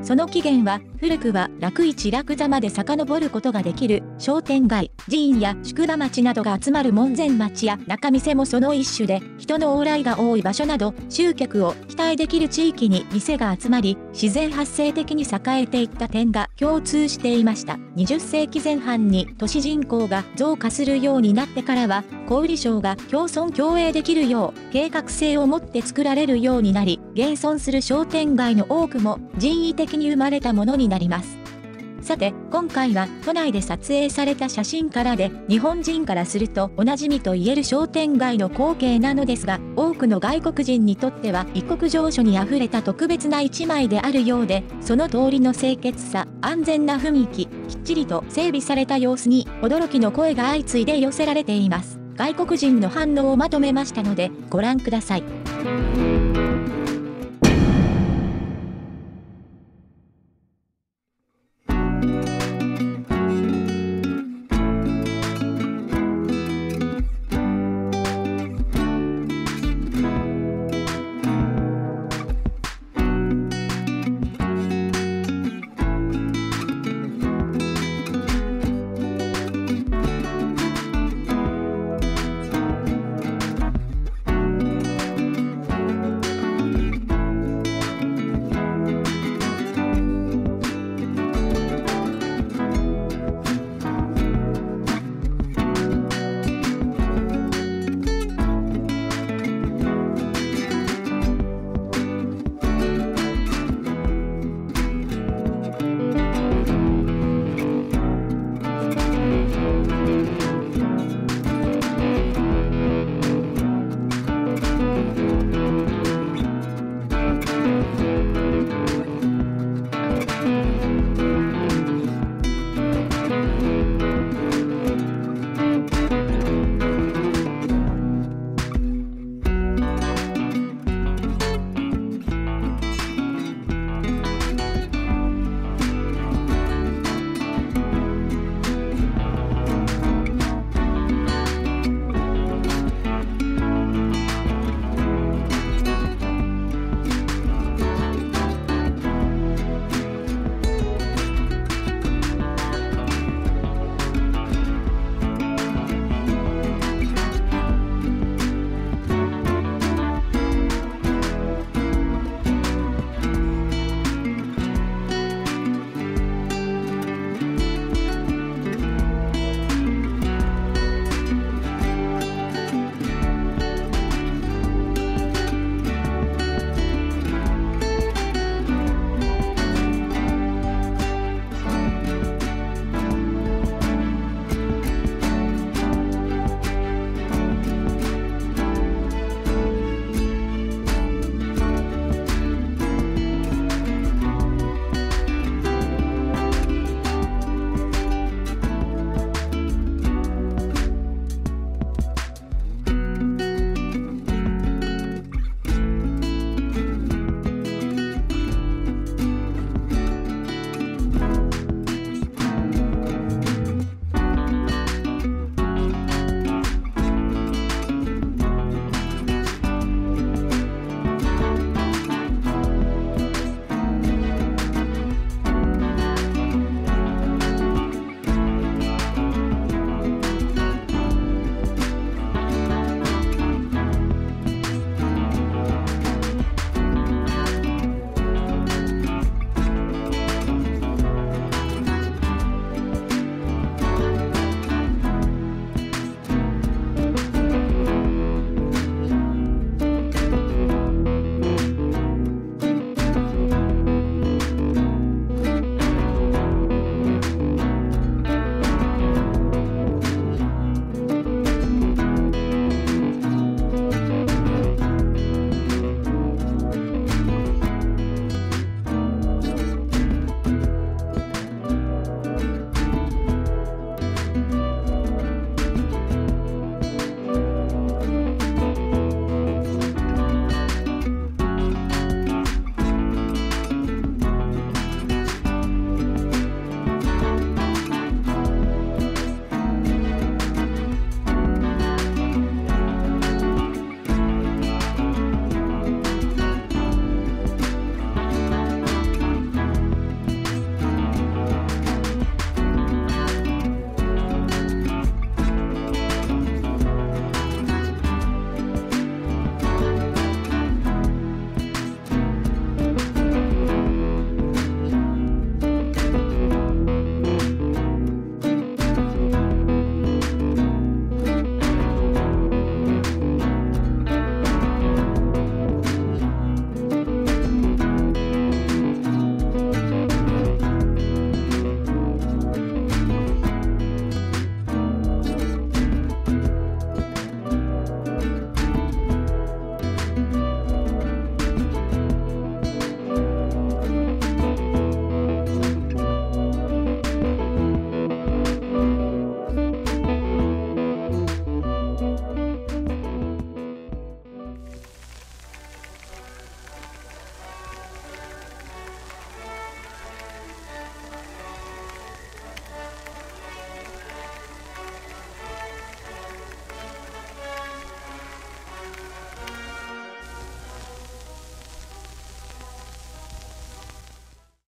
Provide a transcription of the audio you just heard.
その起源は、古くは楽市楽座まで遡ることができる商店街、寺院や宿場町などが集まる門前町や仲見世もその一種で、人の往来が多い場所など、集客を期待できる地域に店が集まり、自然発生的に栄えていった点が共通していました。20世紀前半に都市人口が増加するようになってからは、小売商が共存共栄できるよう、計画性を持って作られるようになり、現存する商店街の多くも人為的に生まれたものになります。さて、今回は都内で撮影された写真からで、日本人からするとおなじみと言える商店街の光景なのですが、多くの外国人にとっては異国情緒にあふれた特別な一枚であるようで、その通りの清潔さ、安全な雰囲気、きっちりと整備された様子に驚きの声が相次いで寄せられています。外国人の反応をまとめましたので、ご覧ください。